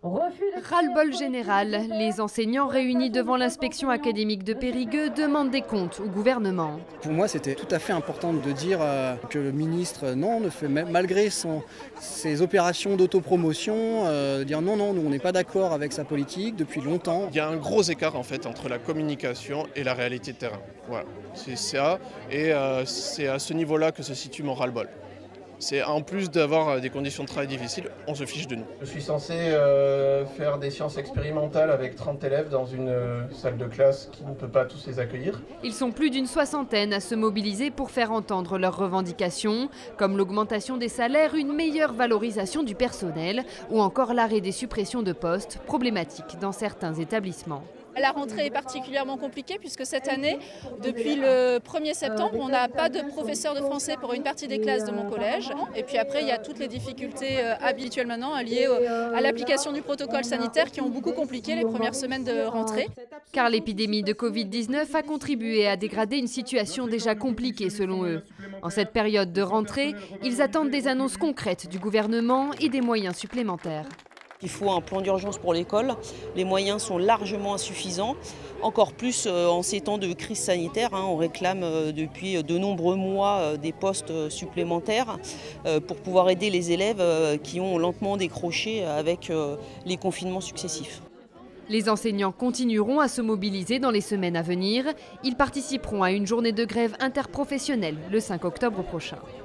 Ras-le-bol général, les enseignants réunis devant l'inspection académique de Périgueux demandent des comptes au gouvernement. Pour moi, c'était tout à fait important de dire que le ministre, non, ne fait, malgré ses opérations d'autopromotion, dire non, nous on n'est pas d'accord avec sa politique depuis longtemps. Il y a un gros écart en fait entre la communication et la réalité de terrain. Voilà, c'est ça, et c'est à ce niveau-là que se situe mon ras-le-bol. C'est en plus d'avoir des conditions de travail difficiles, on se fiche de nous. Je suis censé faire des sciences expérimentales avec 30 élèves dans une salle de classe qui ne peut pas tous les accueillir. Ils sont plus d'une soixantaine à se mobiliser pour faire entendre leurs revendications, comme l'augmentation des salaires, une meilleure valorisation du personnel ou encore l'arrêt des suppressions de postes, problématiques dans certains établissements. La rentrée est particulièrement compliquée puisque cette année, depuis le 1er septembre, on n'a pas de professeur de français pour une partie des classes de mon collège. Et puis après, il y a toutes les difficultés habituelles maintenant liées à l'application du protocole sanitaire qui ont beaucoup compliqué les premières semaines de rentrée. Car l'épidémie de Covid-19 a contribué à dégrader une situation déjà compliquée selon eux. En cette période de rentrée, ils attendent des annonces concrètes du gouvernement et des moyens supplémentaires. Il faut un plan d'urgence pour l'école. Les moyens sont largement insuffisants. Encore plus en ces temps de crise sanitaire. On réclame depuis de nombreux mois des postes supplémentaires pour pouvoir aider les élèves qui ont lentement décroché avec les confinements successifs. Les enseignants continueront à se mobiliser dans les semaines à venir. Ils participeront à une journée de grève interprofessionnelle le 5 octobre prochain.